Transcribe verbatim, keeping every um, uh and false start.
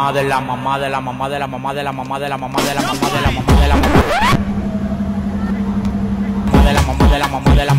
mamá de la mamá de la mamá de la mamá de la mamá de la mamá de la mamá de la mamá de la mamá de la mamá de la mamá de la mamá de la